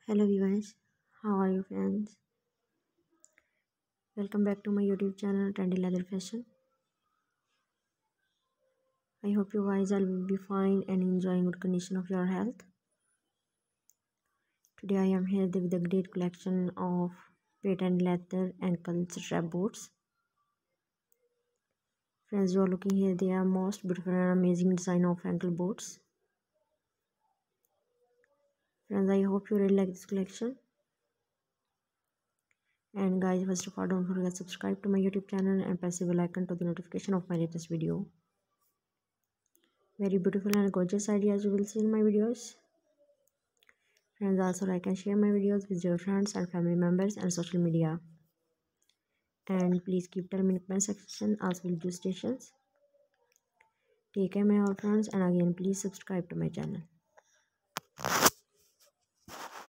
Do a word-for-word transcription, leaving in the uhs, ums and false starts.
Hello viewers, how are you friends? Welcome back to my YouTube channel Trendy Leather Fashion. I hope you guys all will be fine and enjoying good condition of your health. Today I am here with a great collection of patent leather ankle strap boots. Friends, you are looking here, they are most beautiful and amazing design of ankle boots. Friends, I hope you really like this collection. And guys, first of all, don't forget to subscribe to my YouTube channel and press the bell icon to the notification of my latest video. Very beautiful and gorgeous ideas you will see in my videos. Friends, also like and share my videos with your friends and family members and social media. And please keep telling me in the comment section also will do stations. Take care my all friends, and again please subscribe to my channel.